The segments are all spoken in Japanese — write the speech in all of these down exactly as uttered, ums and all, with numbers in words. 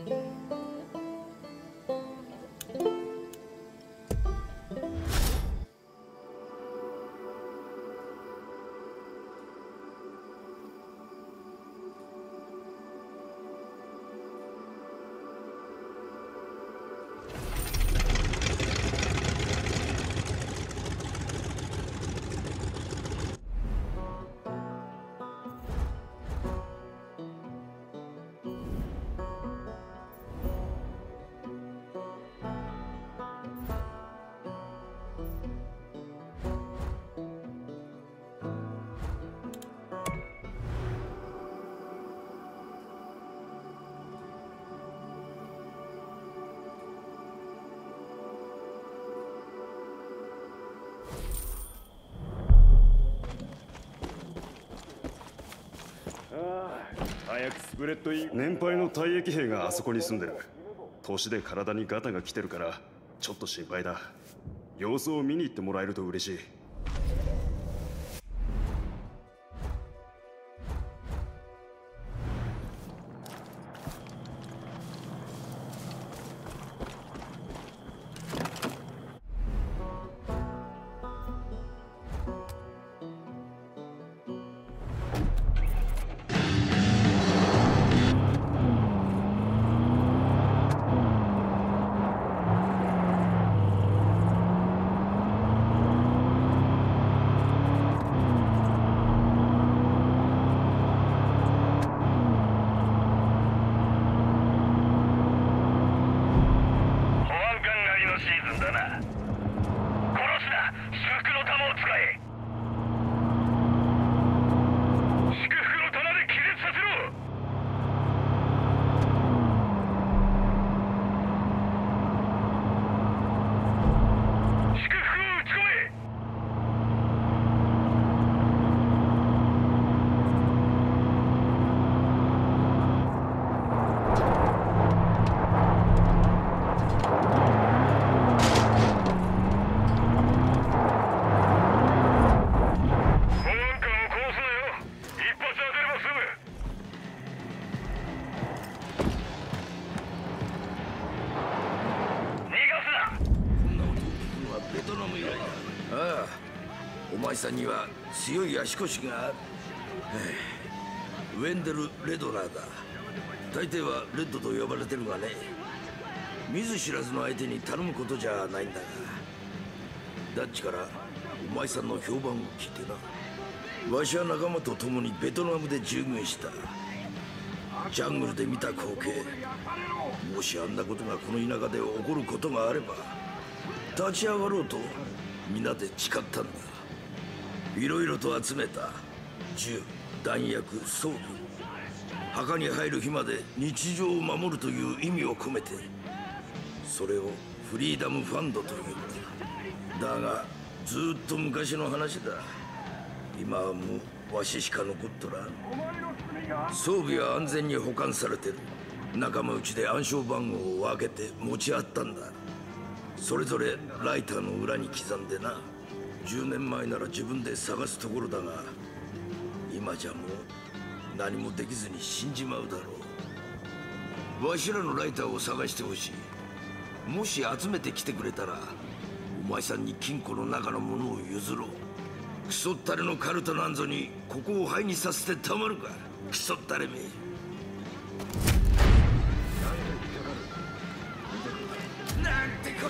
早くスプレッドイン。年配の退役兵があそこに住んでる。年で体にガタが来てるからちょっと心配だ。様子を見に行ってもらえると嬉しい。 さんには強い足腰がある。ウェンデル・レドナーだ。大抵はレッドと呼ばれてるがね、見ず知らずの相手に頼むことじゃないんだが、ダッチからお前さんの評判を聞いてな。わしは仲間と共にベトナムで従軍した。ジャングルで見た光景、もしあんなことがこの田舎で起こることがあれば立ち上がろうと皆で誓ったんだ。いろいろと集めた銃、弾薬、装備、墓に入る日まで日常を守るという意味を込めて、それをフリーダムファンドというんだ。だがずーっと昔の話だ。今はもうわししか残っとらん。装備は安全に保管されてる。仲間内で暗証番号を分けて持ち合ったんだ。それぞれライターの裏に刻んでな。じゅうねんまえなら自分で探すところだが、今じゃもう何もできずに死んじまうだろう。わしらのライターを探してほしい。もし集めてきてくれたらお前さんに金庫の中のものを譲ろう。クソったれのカルトなんぞにここを灰にさせてたまるか。クソったれめ。なんてこった。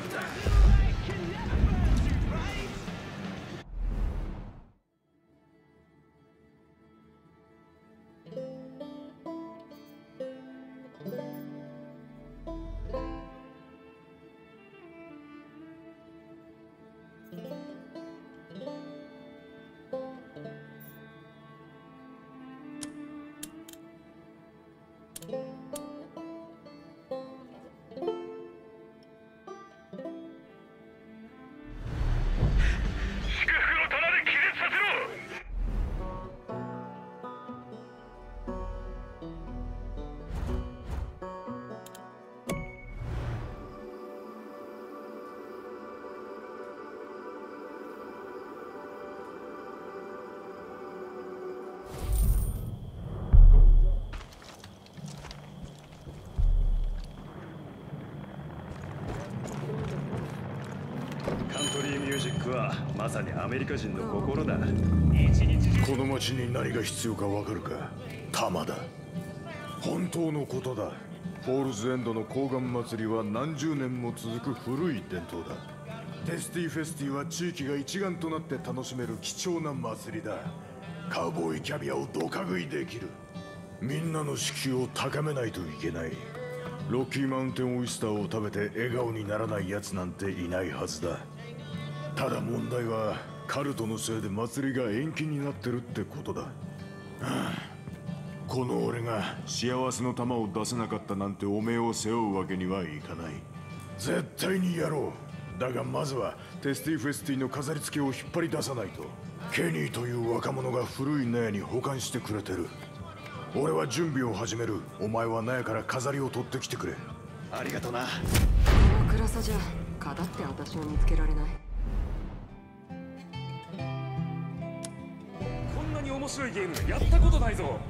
まさにアメリカ人の心だ。 この町に何が必要かわかるか。玉だ。本当のことだ。フォールズエンドの高岩祭りは何十年も続く古い伝統だ。テスティフェスティは地域が一丸となって楽しめる貴重な祭りだ。カウボーイキャビアをドカ食いできる。みんなの士気を高めないといけない。ロッキーマウンテンオイスターを食べて笑顔にならない奴なんていないはずだ。ただ問題はカルトのせいで祭りが延期になってるってことだ。はあ、この俺が幸せの玉を出せなかったなんておめえを背負うわけにはいかない。絶対にやろう。だがまずはテスティフェスティの飾り付けを引っ張り出さないと。ケニーという若者が古い納屋に保管してくれてる。俺は準備を始める。お前は納屋から飾りを取ってきてくれ。 ありがとな。 この暗さじゃかだって私を見つけられない。 こんなに面白いゲームやったことないぞ。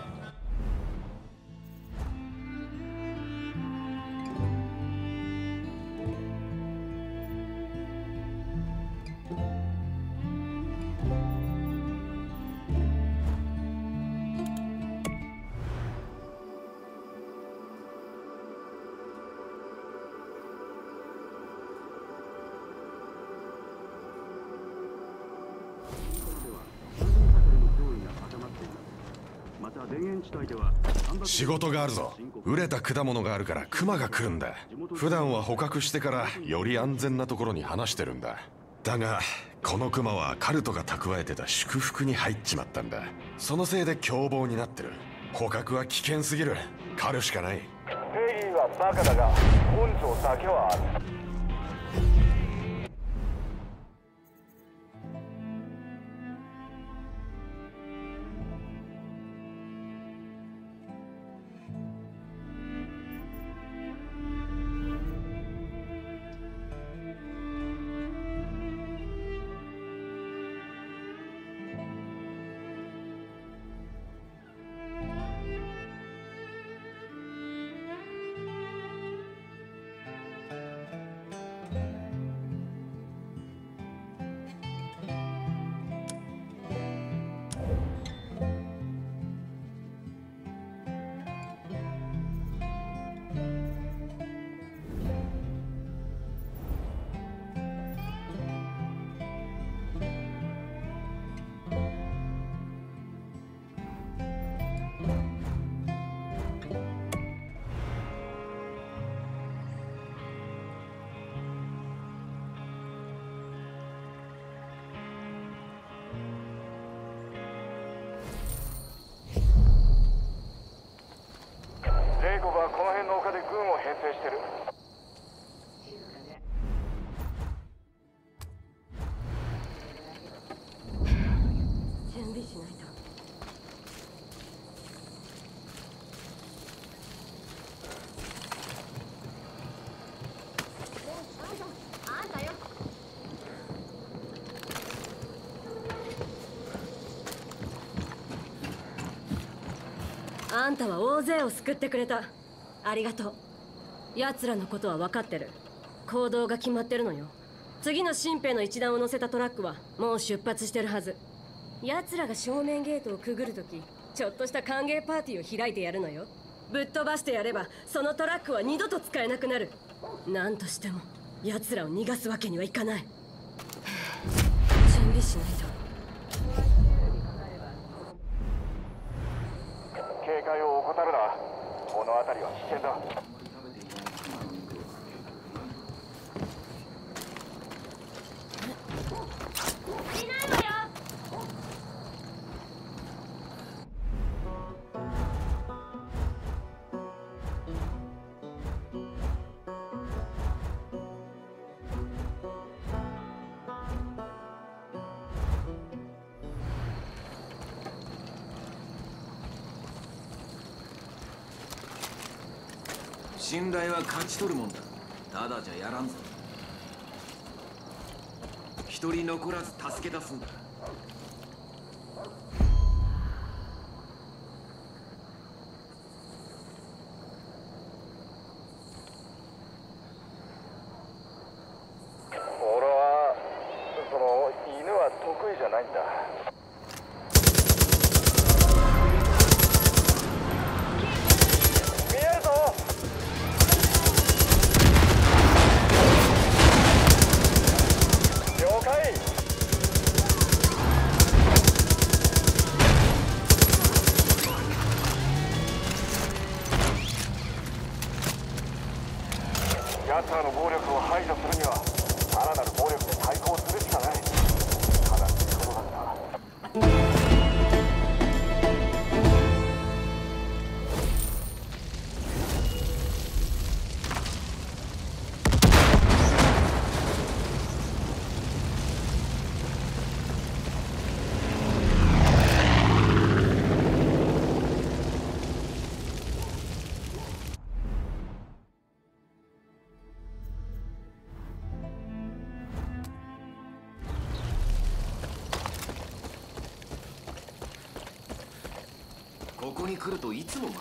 仕事があるぞ。熟れた果物があるからクマが来るんだ。普段は捕獲してからより安全なところに放してるんだ。だがこのクマはカルトが蓄えてた祝福に入っちまったんだ。そのせいで凶暴になってる。捕獲は危険すぎる。狩るしかない。 ペリーはバカだが根性だけはある。レイコがこの辺の丘で軍を編成してる。 準備しないと。あんたよ。あんたは大勢を救ってくれた。ありがとう。奴らのことは分かってる。行動が決まってるのよ。次の新兵の一団を乗せたトラックはもう出発してるはず。奴らが正面ゲートをくぐるとき、ちょっとした歓迎パーティーを開いてやるのよ。ぶっ飛ばしてやればそのトラックは二度と使えなくなる。何としても奴らを逃がすわけにはいかない。準備しないと。 警戒を怠るな。この辺りは危険だ。 いないわよ。 信頼は勝ち取るもんだ。ただじゃやらんぞ。一人残らず助け出すんだ。 俺はそのないんだ。見えるぞ。了解。奴らの暴力を排除するにはさらなる暴力で対抗するしかない。悲しいことだがここに来るといつも迷う。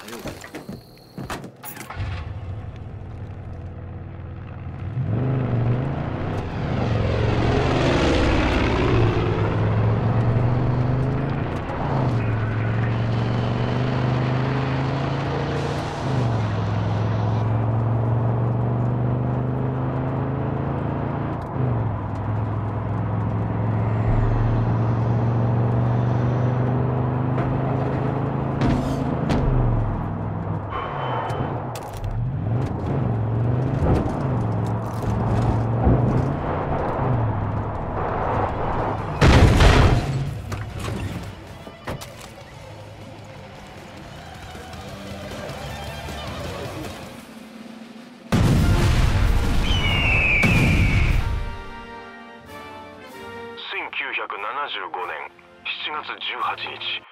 せんきゅうひゃくななじゅうごねんしちがつじゅうはちにち、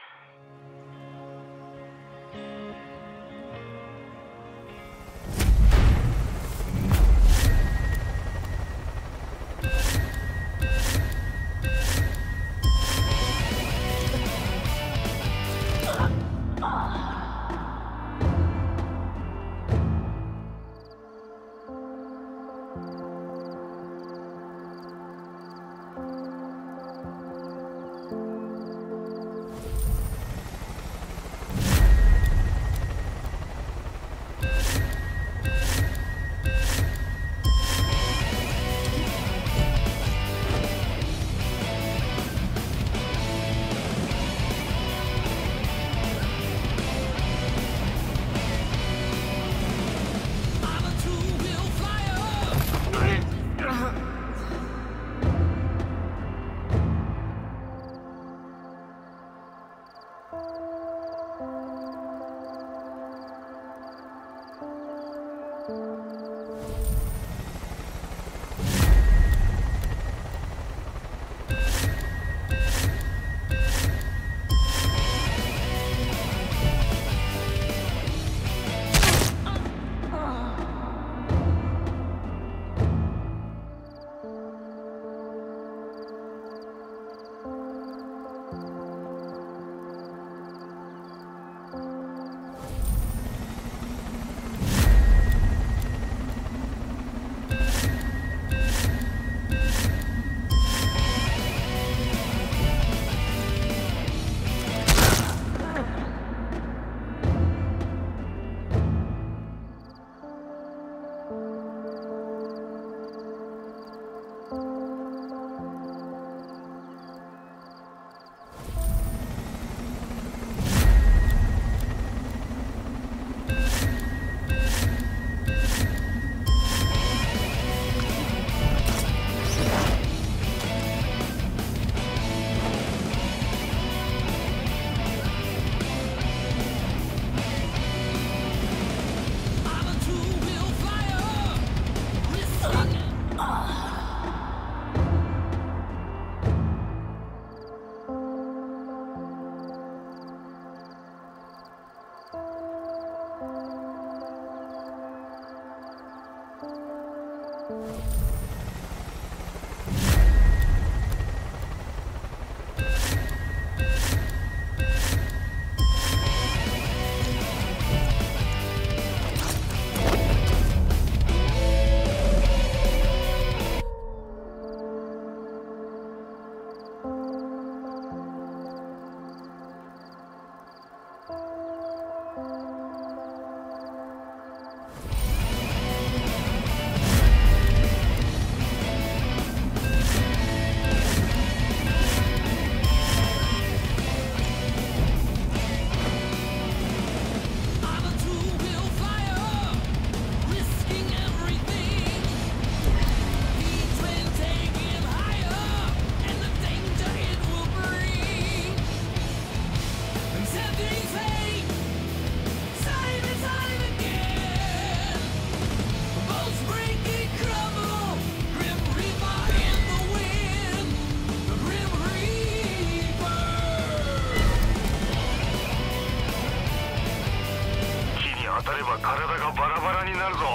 当たれば体がバラバラになるぞ。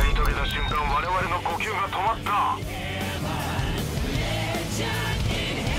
呼吸が止まった。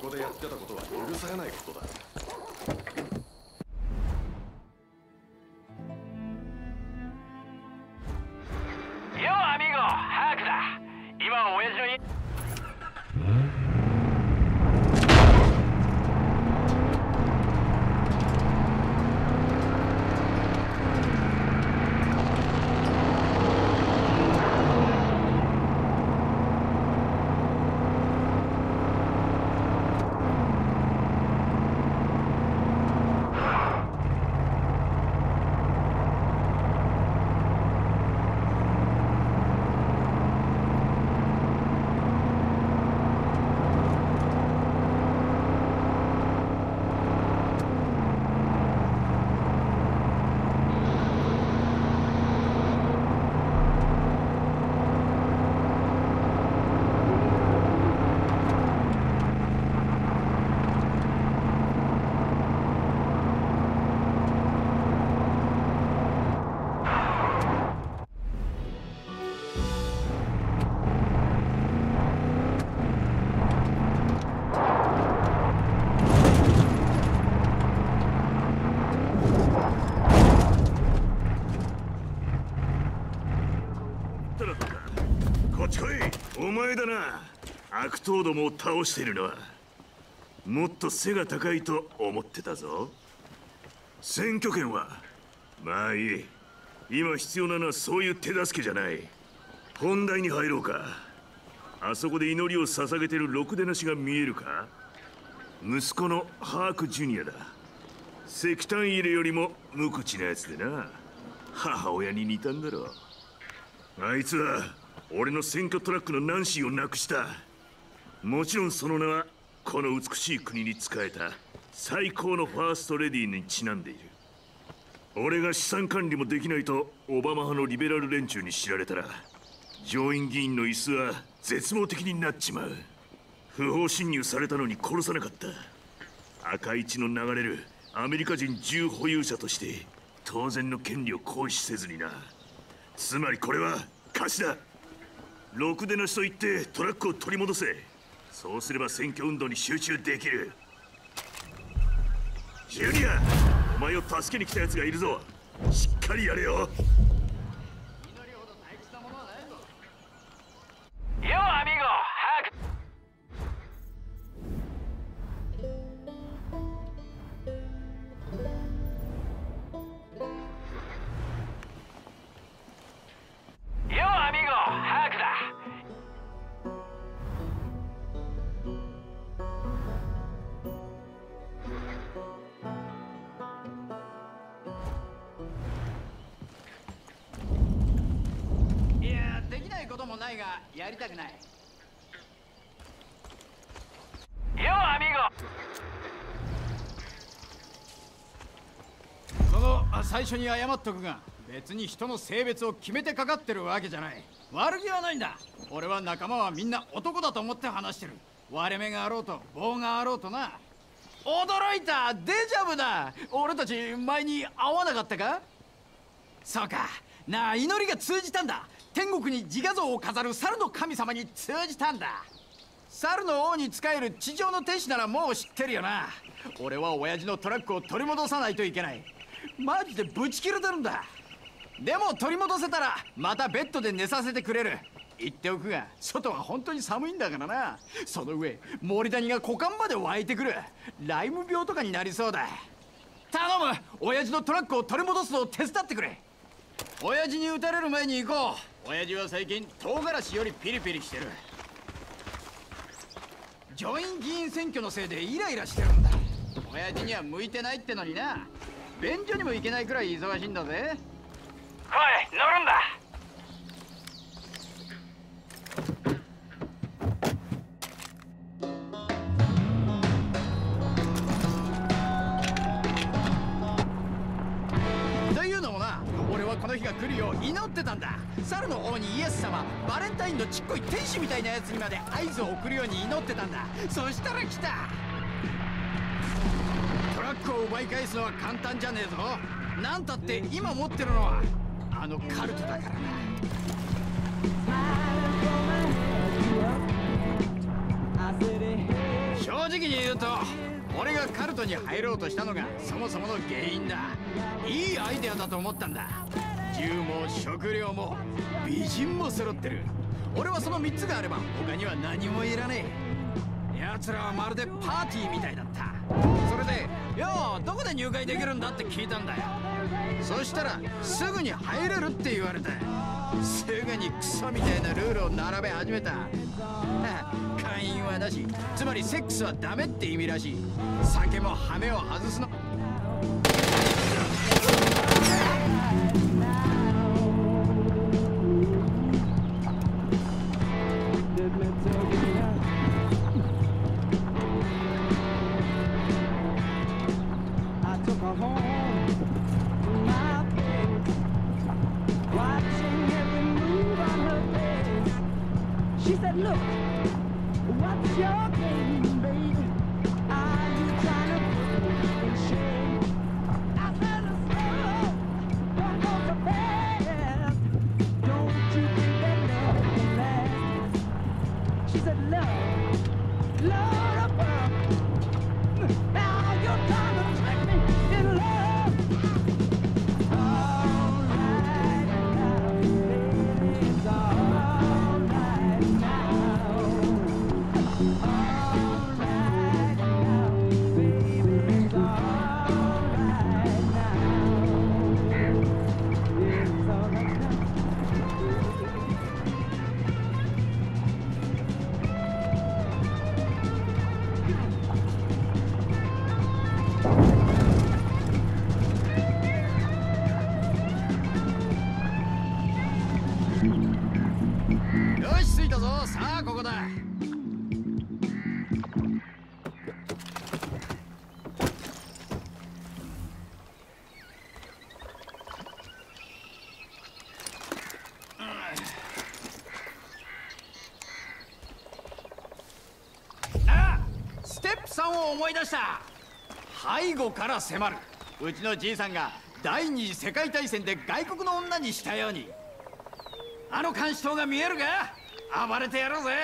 こでやってたことは許されないことだ。 よアミーゴ、ハークだ。今親父の家お前だな。悪党どもを倒しているのは。もっと背が高いと思ってたぞ。選挙権はまあいい。今必要なのはそういう手助けじゃない。本題に入ろうか。あそこで祈りを捧げてるろくでなしが見えるか。息子のハークジュニアだ。石炭入れよりも無口なやつでな。母親に似たんだろう。あいつは俺の選挙トラックのナンシーを亡くした。もちろんその名はこの美しい国に仕えた最高のファーストレディーにちなんでいる。俺が資産管理もできないとオバマ派のリベラル連中に知られたら上院議員の椅子は絶望的になっちまう。不法侵入されたのに殺さなかった。赤い血の流れるアメリカ人銃保有者として当然の権利を行使せずにな。つまりこれは貸しだ。ろくでなしと言ってトラックを取り戻せ。そうすれば選挙運動に集中できる。ジュニア、お前を助けに来たやつがいるぞ。しっかりやれよ。よアミーゴ、ハーク。よアミーゴ、ハークだ。 いや、できないこともないがやりたくない。 よアミーゴ。その最初に謝っとくが、別に人の性別を決めてかかってるわけじゃない。悪気はないんだ。俺は仲間はみんな男だと思って話してる。割れ目があろうと棒があろうとな。驚いた、デジャブだ。俺たち前に会わなかったか。そうかなあ、祈りが通じたんだ。天国に自画像を飾る猿の神様に通じたんだ。猿の王に仕える地上の天使ならもう知ってるよな。俺は親父のトラックを取り戻さないといけない。マジでブチ切れてるんだ。でも取り戻せたらまたベッドで寝させてくれる。言っておくが外は本当に寒いんだからな。その上モリダニが股間まで湧いてくる。ライム病とかになりそうだ。頼む、親父のトラックを取り戻すのを手伝ってくれ。親父に撃たれる前に行こう。親父は最近唐辛子よりピリピリしてる。上院議員選挙のせいでイライラしてるんだ。親父には向いてないってのにな。便所にも行けないくらい忙しいんだぜ。 おい、乗るんだ。 というのもな、俺はこの日が来るよう祈ってたんだ。猿の王にイエス様、バレンタインのちっこい天使みたいなやつにまで合図を送るように祈ってたんだ。そしたら来た。トラックを奪い返すのは簡単じゃねえぞ。なんたって今持ってるのはあのカルトだからな。正正直に言うと俺がカルトに入ろうとしたのがそもそもの原因だ。いいアイデアだと思ったんだ。銃も食料も美人も揃ってる。俺はそのみっつがあれば他には何もいらねえ。奴らはまるでパーティーみたいだった。それで「ようどこで入会できるんだ?」って聞いたんだよ。そしたらすぐに入れるって言われた。すぐにクソみたいなルールを並べ始めた。会員はなし、つまりセックスはダメって意味らしい。酒もハメを外すの。思い出した。背後から迫る。うちのじいさんが第二次世界大戦で外国の女にしたように。あの監視塔が見えるか？暴れてやろうぜ。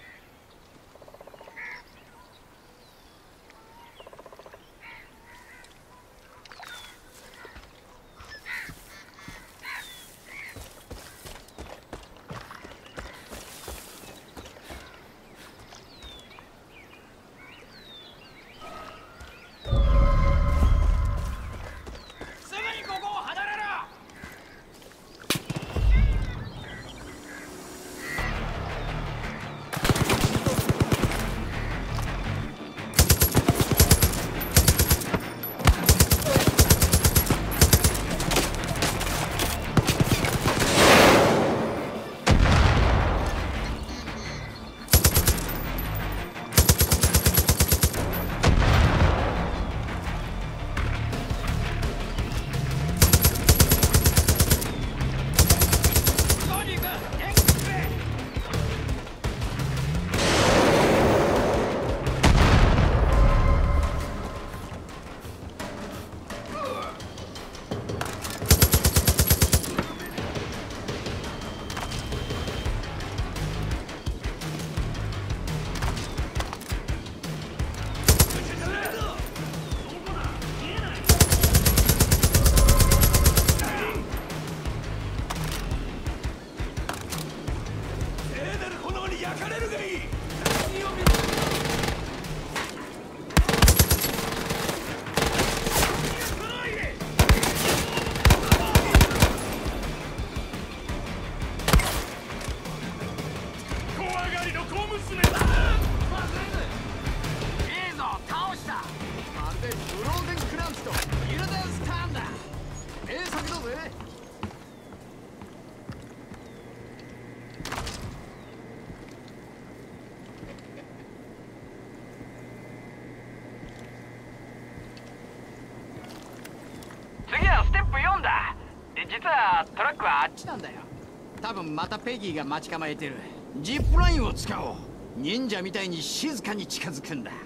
実はトラックはあっちなんだよ。多分またペギーが待ち構えてる。ジップラインを使おう。忍者みたいに静かに近づくんだ。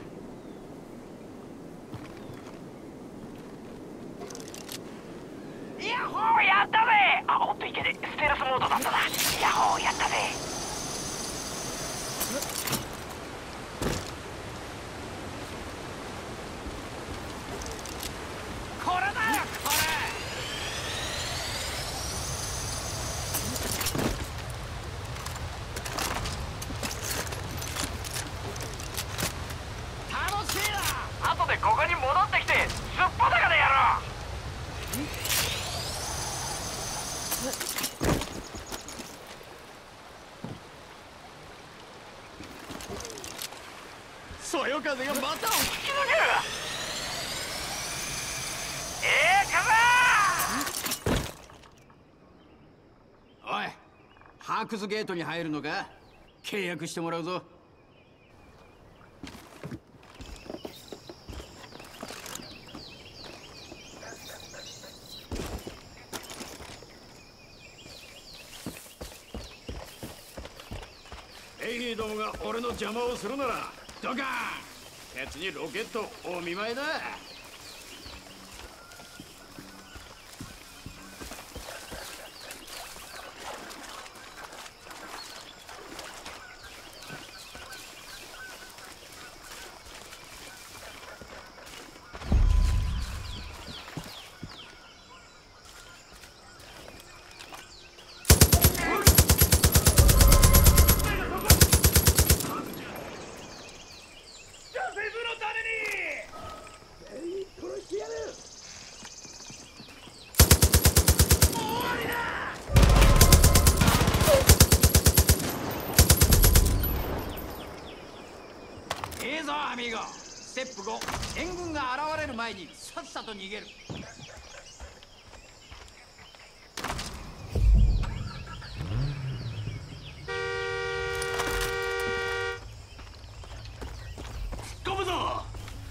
ヤッホーやったぜ。あ、おっといけね。ステルスモードだったな。ヤッホーやったぜ。 そよ風がまたを吹き抜ける。ええ風。おい、ハークズゲートに入るのか。契約してもらうぞ。エイリーどもが俺の邪魔をするならドカーン。鉄にロケットお見舞いだ。ステップご、援軍が現れる前にさっさと逃げる。 突っ込むぞ。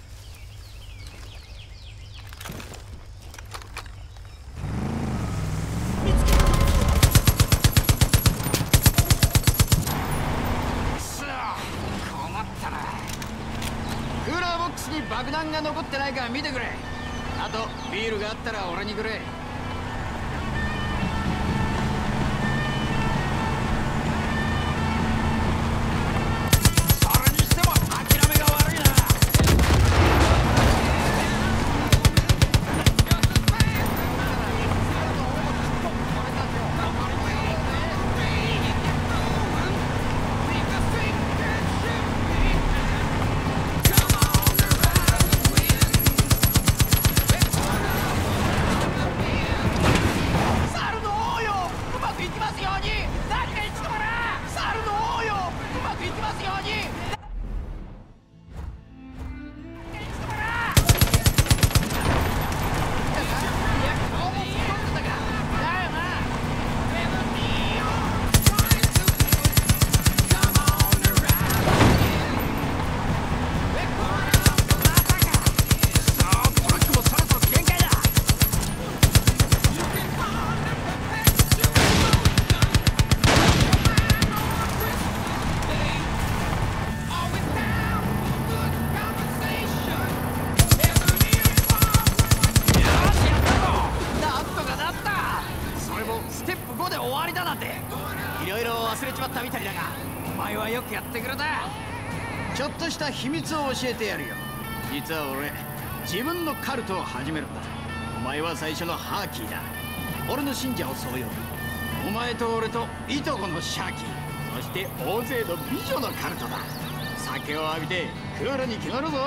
爆弾が残ってないか見てくれ。あとビールがあったら俺にくれ。それにしても諦めが悪いな。ちょっとした秘密を教えてやるよ。実は俺、自分のカルトを始めるんだ。お前は最初のハーキーだ。俺の信者をそう呼ぶ。お前と俺といとこのシャーキー、そして大勢の美女のカルトだ。酒を浴びてクールに決まるぞ。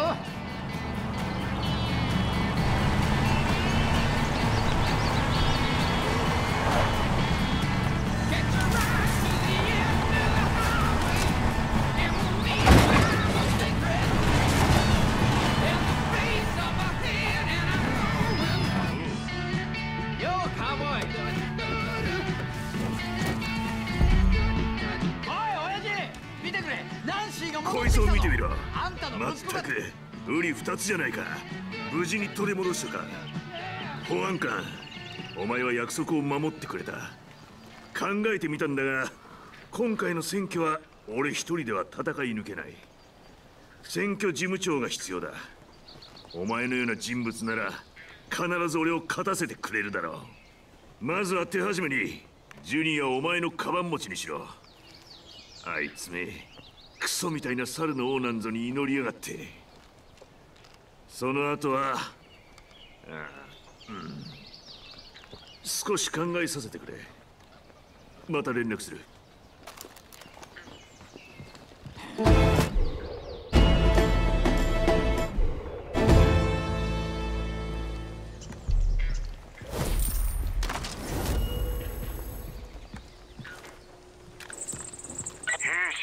こいつを見てみろ。まったくウリ二つじゃないか。無事に取り戻したか。保安官、お前は約束を守ってくれた。考えてみたんだが、今回の選挙は俺一人では戦い抜けない。選挙事務長が必要だ。お前のような人物なら必ず俺を勝たせてくれるだろう。まずは手始めにジュニアをお前のカバン持ちにしろ。あいつめクソみたいな猿の王なんぞに祈りやがって。その後はああ、うん、少し考えさせてくれ。また連絡する。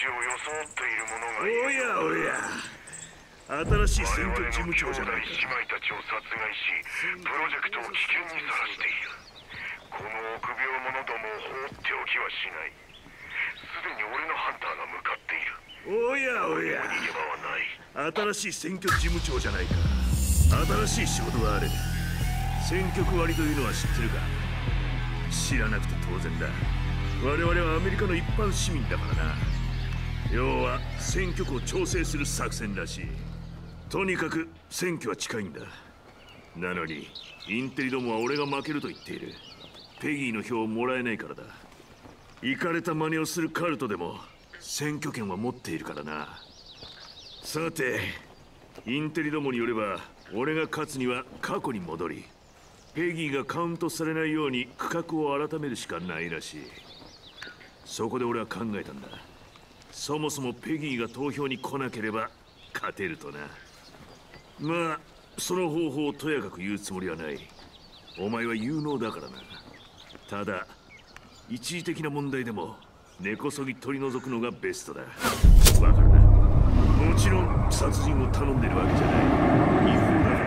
装っている者がいる。おやおや、新しい選挙事務長じゃないか。 姉妹たちを殺害し、プロジェクトを危険にさらしている。この臆病者どもを放っておきはしない。すでに俺のハンターが向かっている。 おやおや、 逃げ場はない。 新しい選挙事務長じゃないか。新しい仕事がある。選挙区割りというのは知ってるか？知らなくて当然だ。我々はアメリカの一般市民だからな。要は選挙区を調整する作戦らしい。とにかく選挙は近いんだ。なのにインテリどもは俺が負けると言っている。ペギーの票をもらえないからだ。イカれた真似をするカルトでも選挙権は持っているからな。さて、インテリどもによれば俺が勝つには過去に戻り、ペギーがカウントされないように区画を改めるしかないらしい。そこで俺は考えたんだ。そもそもペギーが投票に来なければ勝てるとな。まあその方法をとやかく言うつもりはない。お前は有能だからな。ただ一時的な問題でも根こそぎ取り除くのがベストだ。わかるな？もちろん殺人を頼んでるわけじゃない。違法だから。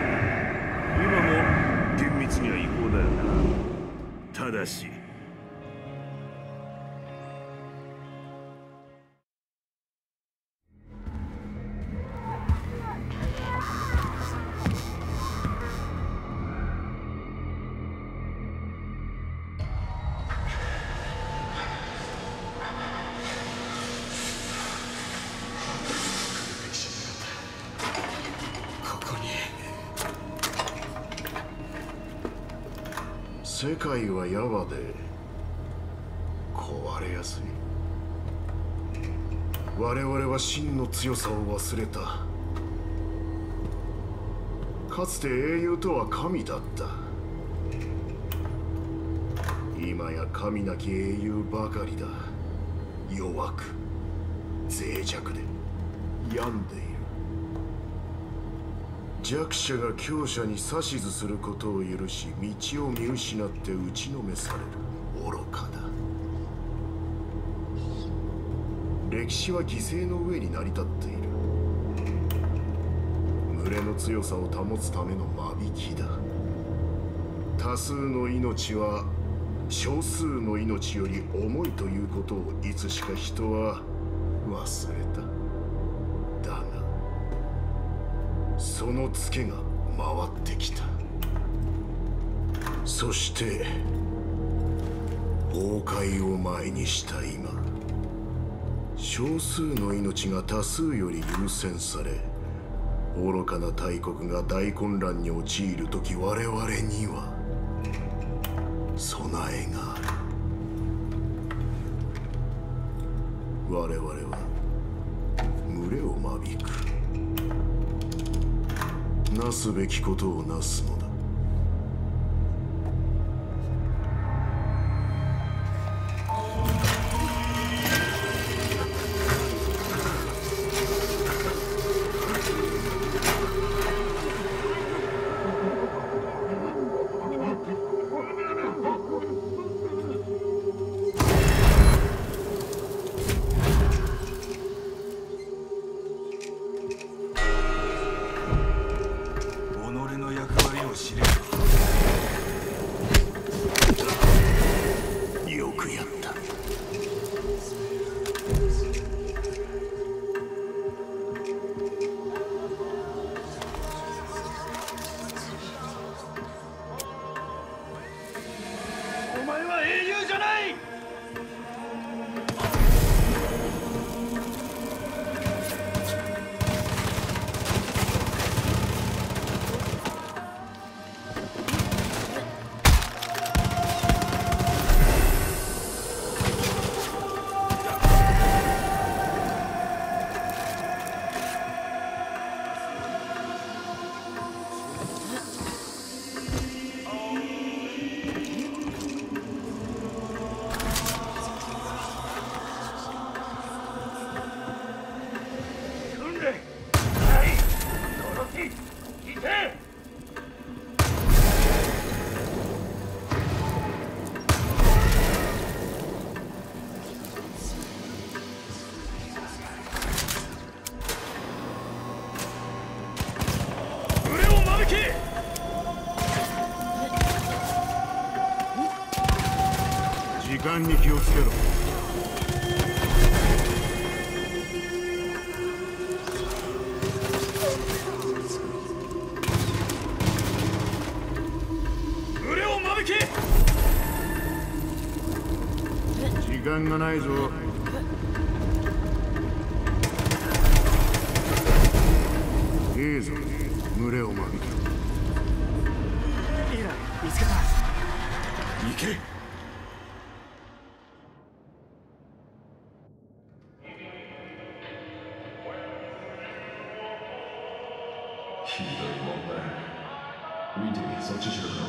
今も厳密には違法だよな。ただし世界はやわで壊れやすい。我々は真の強さを忘れた。かつて英雄とは神だった。今や神なき英雄ばかりだ。弱く脆弱で病んでいる。弱者が強者に指図することを許し、道を見失って打ちのめされる。愚かだ。歴史は犠牲の上に成り立っている。群れの強さを保つための間引きだ。多数の命は少数の命より重いということをいつしか人は忘れた。だがそのツケが回ってきた。そして崩壊を前にした今、少数の命が多数より優先され、愚かな大国が大混乱に陥るとき、我々には備えがある。我々は群れを間引く。なすべきことをなすのだ。 己の役割を時間に気をつけろ。 腕を間引き。 時間がないぞ。いいぞ、群れを間引き。 イライ、見つけた。 行け。ひどいもんだ。ウィティ、そっちしろよ。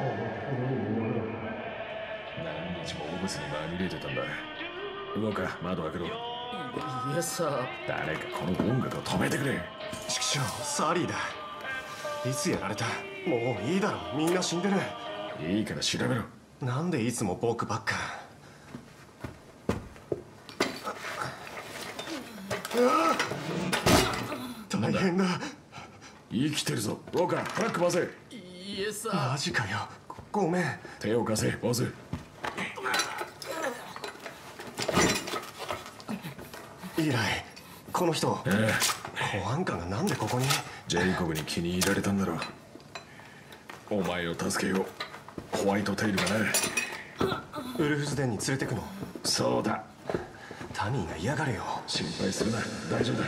何日もオブスにまみれてたんだ。動か、窓開けろ。 イエスサー。 誰かこの音楽を止めてくれ。 畜生、サリーだ。いつやられた？もういいだろ、みんな死んでる。 いいから調べろ。 なんでいつも僕ばっか。大変だ。 生きてるぞ。ウォーカー、トラック回せ。 イエスサー。マジかよ。ご、ごめん。 手を貸せ、ボス。 以来、この人、 ええ、保安官がなんでここに？ ジェイコブに気に入られたんだろう。お前を助けよう。ホワイトテイルがな。 ウルフズデンに連れてくの？ そうだ。 タミーが嫌がるよ。 心配するな、大丈夫だ。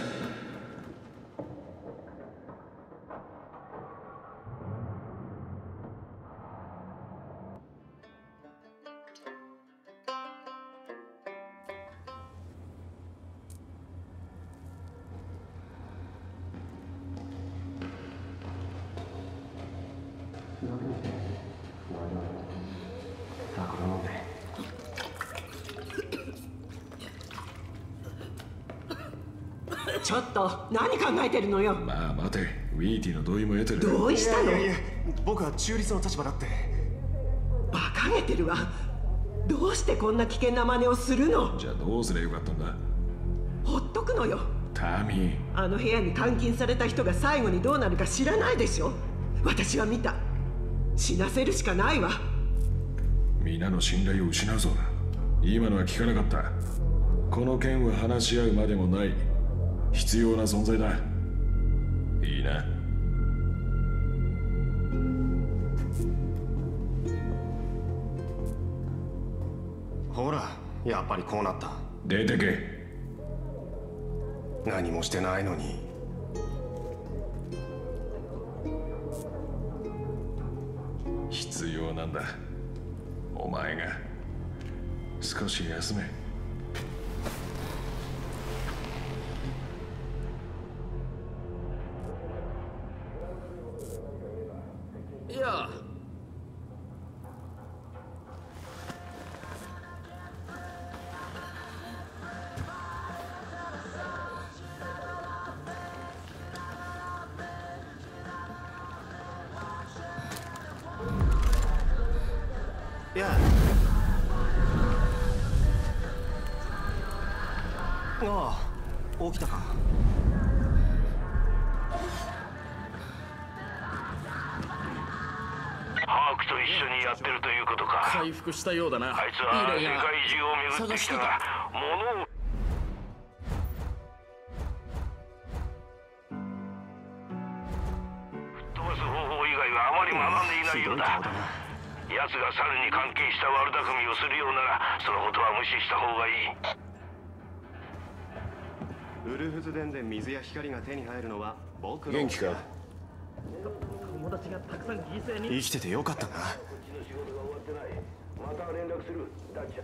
ちょっと何考えてるのよ。 まあ待て、ウィーティの同意も得てる。 どうしたの？ いやいやいや、僕は中立の立場だって。 馬鹿げてるわ。どうしてこんな危険な真似をするの？ じゃあどうすりゃよかったんだ。 ほっとくのよ。 タミー、 あの部屋に監禁された人が最後にどうなるか知らないでしょ。私は見た。死なせるしかないわ。 皆の信頼を失うぞ。今のは聞かなかった。この件は話し合うまでもない。必要な存在だ。いいな。 ほら、やっぱりこうなった。 出てけ。 何もしてないのに。 必要なんだ。お前が少し休め。 いや、いや、ああ、起きたか。 ハークと一緒にやってるということか。 回復したようだな。 あいつは世界中を巡ってきたが、物を吹っ飛ばす方法以外はあまり学んでいないようだ。奴が猿に関係した悪巧みをするようなら、そのことは無視した方がいい。 ウルフズデンで水や光が手に入るのは僕の。 元気か？ 友達がたくさん犠牲に。 生きててよかったな。 また連絡する。ダッチャ。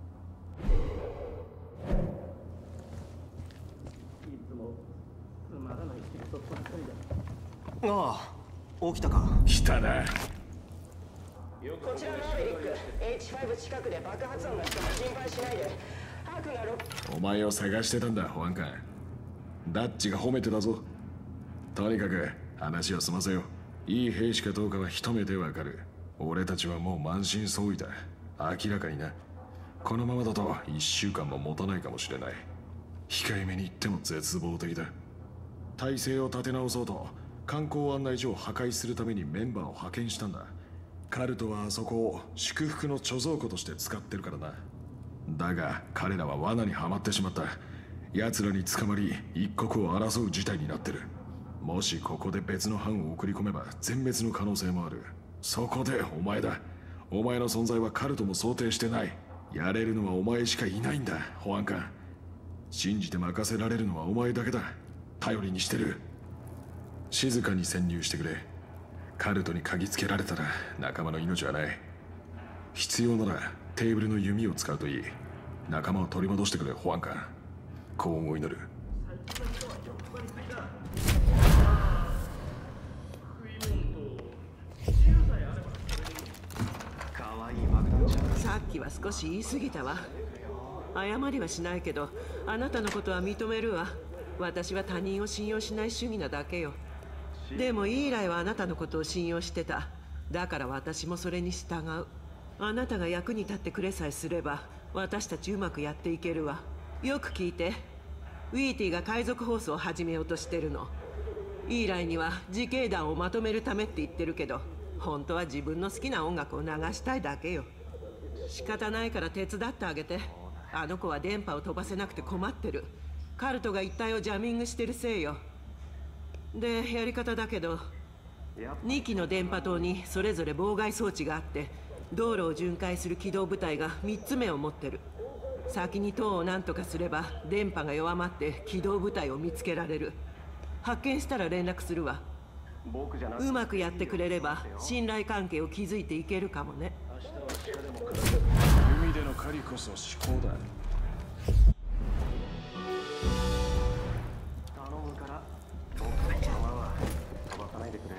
いつもつまらない仕事ばっかりだ。 ああ、起きたか。 来たな。 こちらマーヴェリック エイチファイブ 近くで爆発音がしても心配しないで。ハークがロお前を探してたんだ、保安官。ダッチが褒めてたぞ。とにかく話を済ませよう。いい兵士かどうかは一目でわかる。俺たちはもう満身創痍だ。明らかにな。このままだと一週間も持たないかもしれない。控えめに言っても絶望的だ。体制を立て直そうと観光案内所を破壊するためにメンバーを派遣したんだ。 カルトはあそこを祝福の貯蔵庫として使ってるからな。だが彼らは罠にはまってしまった。奴らに捕まり一国を争う事態になってる。もしここで別の班を送り込めば全滅の可能性もある。そこでお前だ。お前の存在はカルトも想定してない。やれるのはお前しかいないんだ、保安官。信じて任せられるのはお前だけだ。頼りにしてる。静かに潜入してくれ。カルトに嗅ぎつけられたら仲間の命はない。必要ならテーブルの弓を使うといい。仲間を取り戻してくれ、保安官。幸運を祈る。 さっきは少し言い過ぎたわ。謝りはしないけど、あなたのことは認めるわ。私は他人を信用しない主義なだけよ。でもイーライはあなたのことを信用してた。だから私もそれに従う。あなたが役に立ってくれさえすれば私たちうまくやっていけるわ。よく聞いて。ウィーティが海賊放送を始めようとしてるの。イーライには自警団をまとめるためって言ってるけど、本当は自分の好きな音楽を流したいだけよ。仕方ないから手伝ってあげて。あの子は電波を飛ばせなくて困ってる。カルトが一帯をジャミングしてるせいよ。で、やり方だけど、にきの電波塔にそれぞれ妨害装置があって、道路を巡回する機動部隊がみっつめを持ってる。先に塔を何とかすれば電波が弱まって機動部隊を見つけられる。発見したら連絡するわ。うまくやってくれれば信頼関係を築いていけるかもね。 海での狩りこそ至高だ。 頼むから僕のままは飛ばさないでくれ。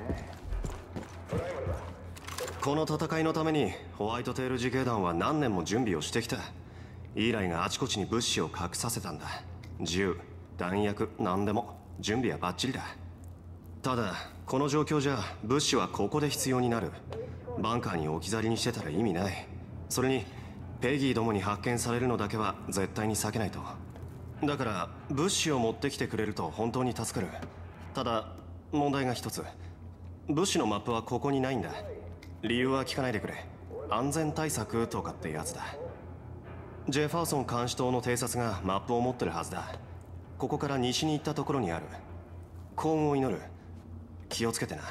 この戦いのためにホワイトテール自警団は何年も準備をしてきた。イーライがあちこちに物資を隠させたんだ。銃、弾薬、何でも準備はバッチリだ。ただこの状況じゃ物資はここで必要になる。バンカーに置き去りにしてたら意味ない。それにペギーどもに発見されるのだけは絶対に避けないと。だから物資を持ってきてくれると本当に助かる。ただ問題が一つ。物資のマップはここにないんだ。理由は聞かないでくれ。安全対策とかってやつだ。ジェファーソン監視塔の偵察がマップを持ってるはずだ。ここから西に行ったところにある。幸運を祈る。気をつけてな。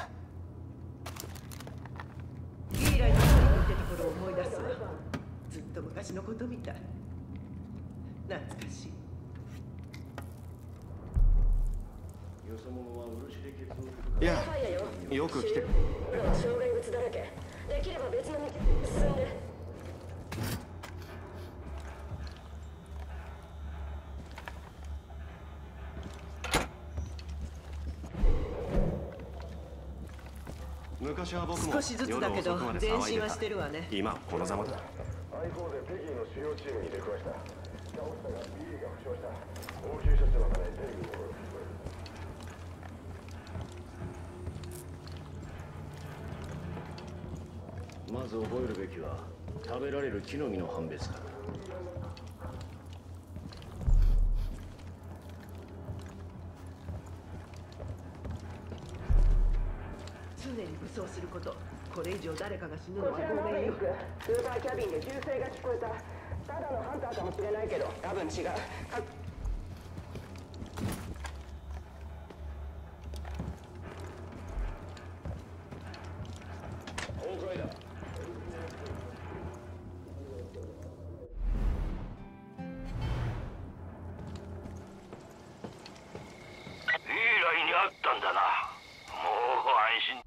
イーライの一人にいたところを思い出すわ。ずっと昔のことみたい。懐かしい。 いや、よく来て。 障害物だらけ。できれば別の道進んで。 昔は僕も少しずつだけど前進はしてるわね。 今このざまだ。 アイフォーでペギーの主要チームに出くわした。倒したが ビー が負傷した。応急処置のためペギーに戻る。 まず覚えるべきは食べられる木の実の判別だ。 常に武装すること。これ以上誰かが死ぬのはごめんよ。 スーパーキャビンで銃声が聞こえた。ただのハンターかもしれないけど多分違う。 崩壊だ。 あったんだな。もう安心。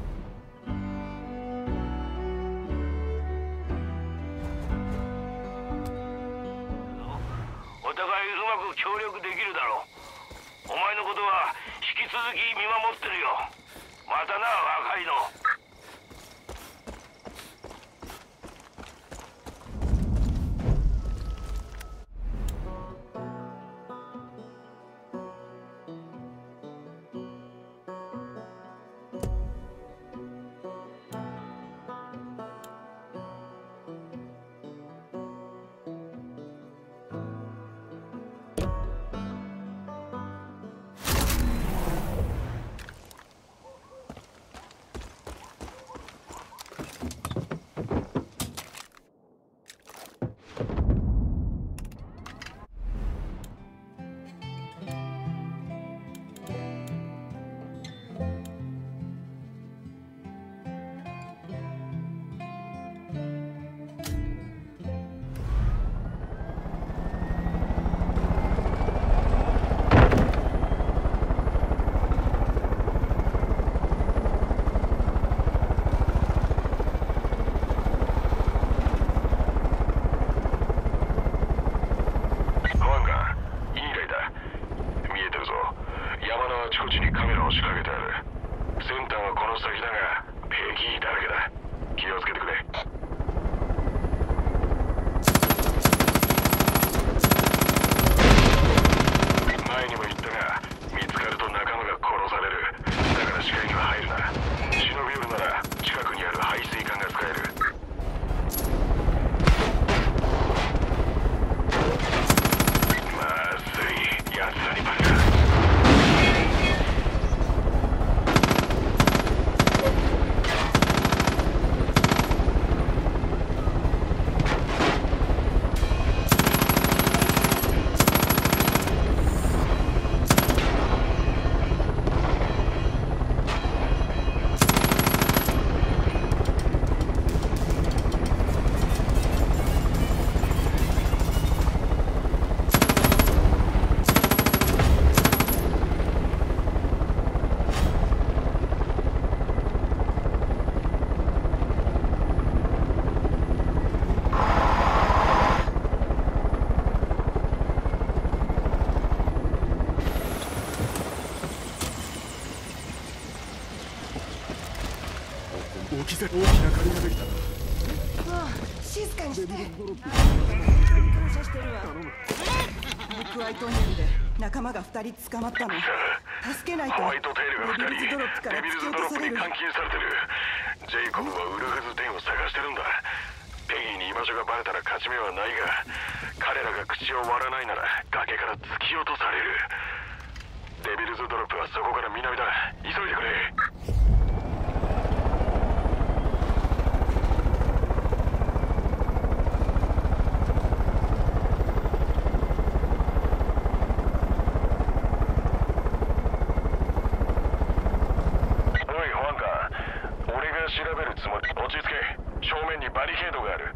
お互いうまく協力できるだろう。お前のことは引き続き見守ってるよ。またな、若いの。 大きな借りができた。 ああ、静かにして。感謝してるわ。ホクアイトンネルで仲間が二人捕まったの。助けないとホワイトテールがふたりデビルズドロップからデビル突き落とされる。 ズドロップに監禁されてる。ジェイコブはウルフズテンを探してるんだ。ペギーに居場所がバレたら勝ち目はないが、彼らが口を割らないなら崖から突き落とされる。デビルズドロップはそこから南だ。急いでくれ。調べるつもり。落ち着け。正面にバリケードがある。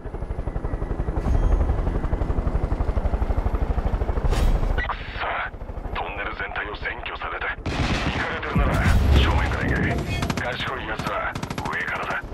くっさ、トンネル全体を占拠された。行かれてるなら正面から行け。賢いやつは上からだ。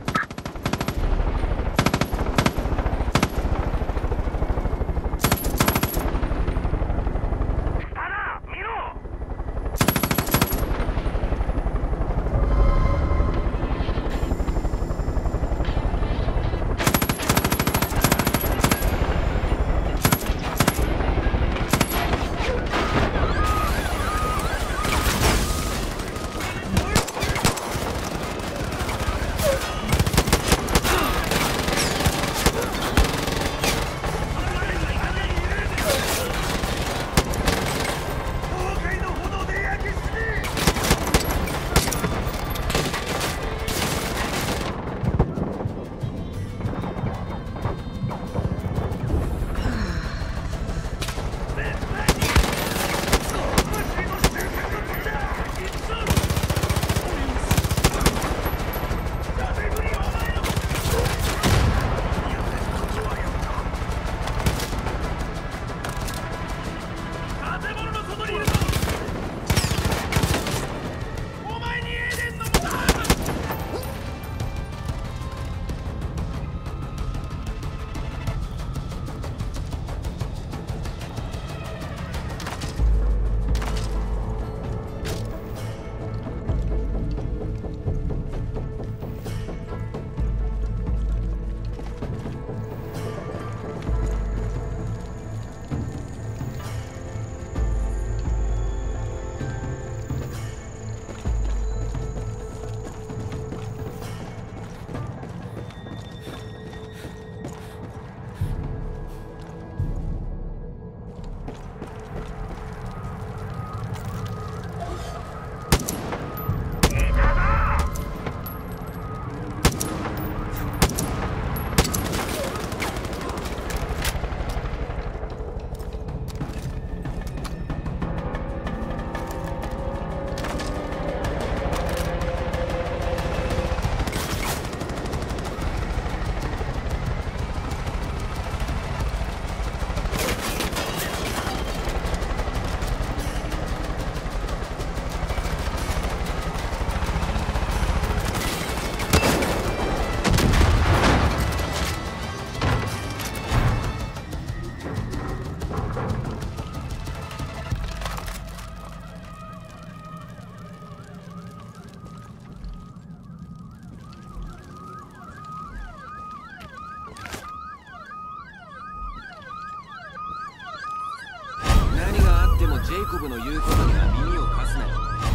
ジェイコブの言うことには耳を貸すなよ。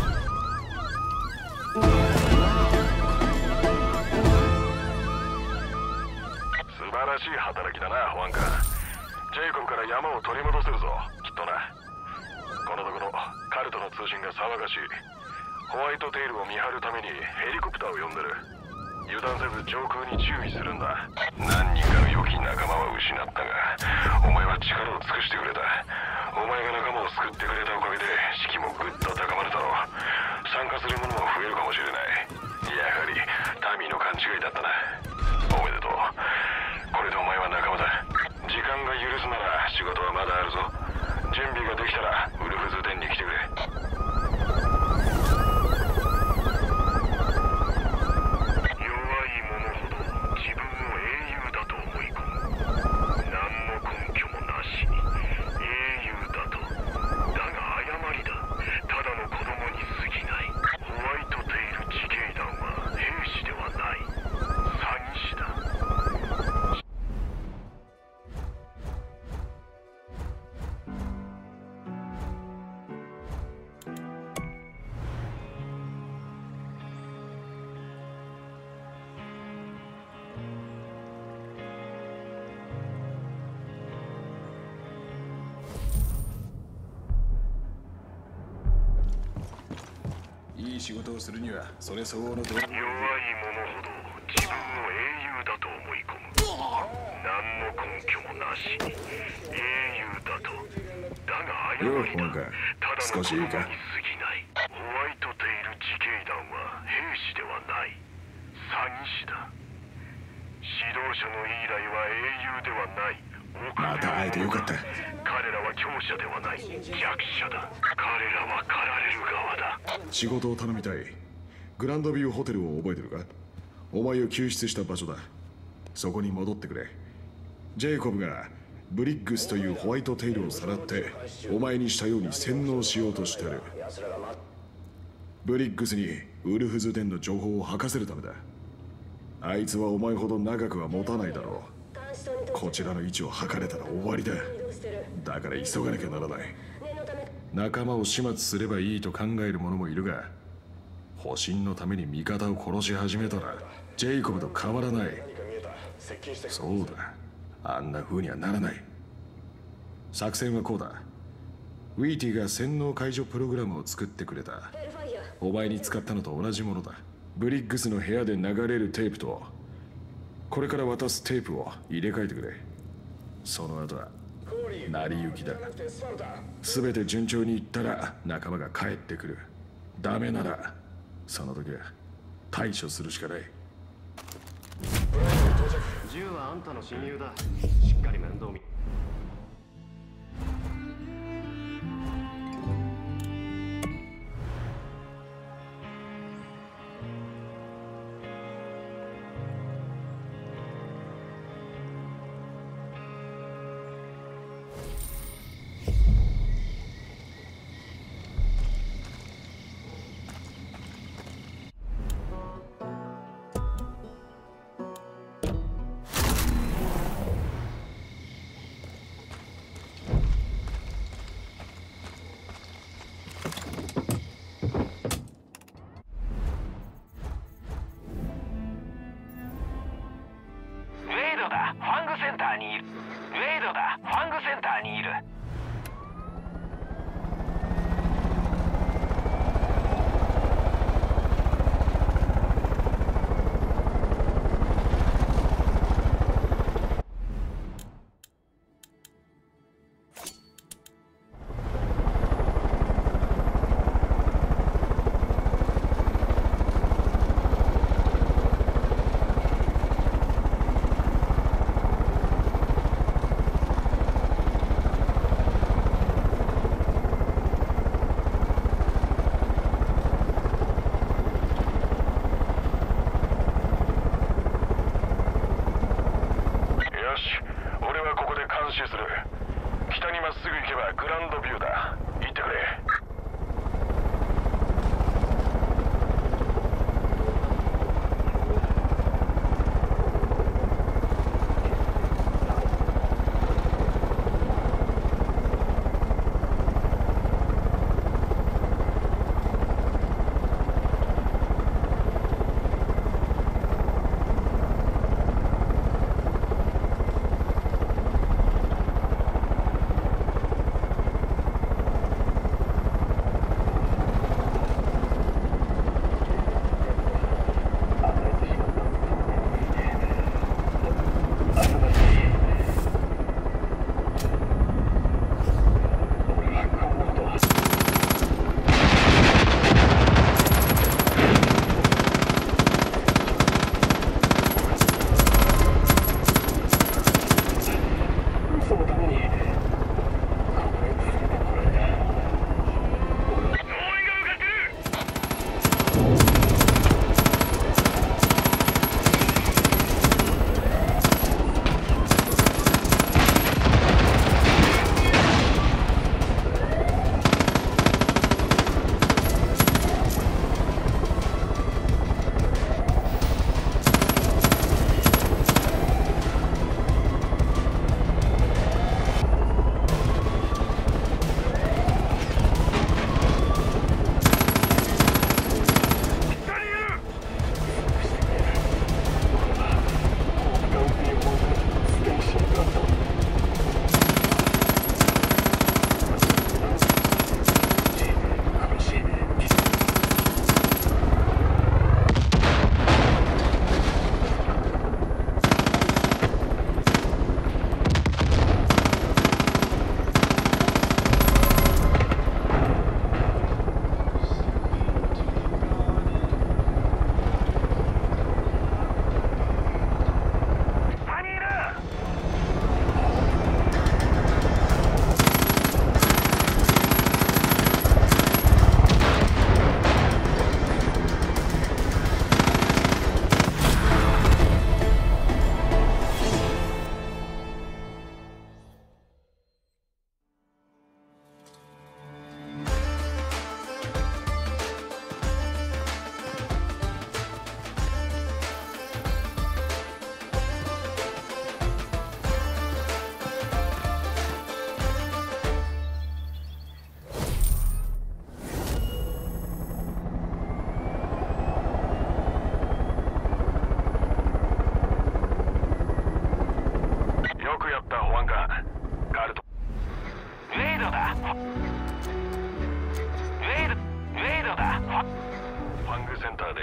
素晴らしい働きだな、ホワンカ。ジェイコブから山を取り戻せるぞ、きっとな。このところカルトの通信が騒がしい。ホワイトテールを見張るためにヘリコプターを呼んでる。油断せず上空に注意するんだ。何人かの良き仲間は失ったが、お前は力を尽くしてくれた。お前が仲間を救ってくれたおかげで士気もぐっと高まるだろう。参加する者も増えるかもしれない。やはりタミーの勘違いだったな。おめでとう。これでお前は仲間だ。時間が許すなら仕事はまだあるぞ。準備ができたらウルフズ店に来てくれ。弱い者ほど自分を英雄だといい仕事をするにはそれ相応のどう。 弱い者ほど自分を英雄だと思い込む。何の根拠もなしに英雄だと。だが誤りだ。ただの子供に過ぎない。ホワイトテイル自警団は兵士ではない。詐欺師だ。指導者のイーライは英雄ではない。 また会えてよかった。 彼らは強者ではない。弱者だ。彼らは狩られる側だ。 仕事を頼みたい。グランドビューホテルを覚えてるか？お前を救出した場所だ。そこに戻ってくれ。ジェイコブがブリッグスというホワイトテイルをさらってお前にしたように洗脳しようとしてる。ブリッグスにウルフズ伝の情報を吐かせるためだ。あいつはお前ほど長くは持たないだろう。こちらの位置を測れたら終わりだ。だから急がなきゃならない。仲間を始末すればいいと考える者もいるが、保身のために味方を殺し始めたらジェイコブと変わらない。そうだ、あんな風にはならない。作戦はこうだ。ウィーティが洗脳解除プログラムを作ってくれた。お前に使ったのと同じものだ。ブリッグスの部屋で流れるテープとこれから渡すテープを入れ替えてくれ。その後は成り行きだ。全て順調にいったら仲間が帰ってくる。ダメならその時は対処するしかない。 銃はあんたの親友だ。しっかり面倒見。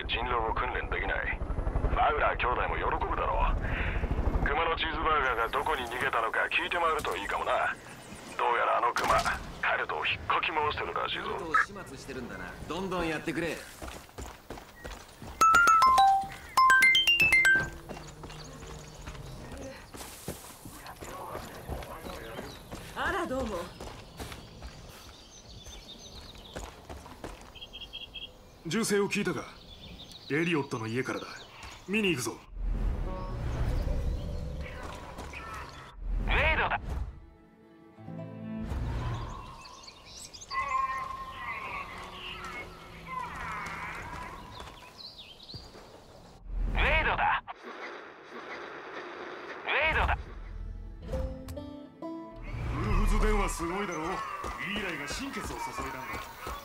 人狼を訓練できない。マグラー兄弟も喜ぶだろう。熊のチーズバーガーがどこに逃げたのか聞いて回るといいかもな。どうやらあのクマカルトを引っかき回してるらしいぞ。 始末してるんだな。どんどんやってくれ。 あらどうも。 銃声を聞いたか。エリオットの家からだ。見に行くぞ。 ウェイドだ。ウェイドだ。ウェイドだ。 ウルフズ電話すごいだろう。イーライが心血を注いだんだ。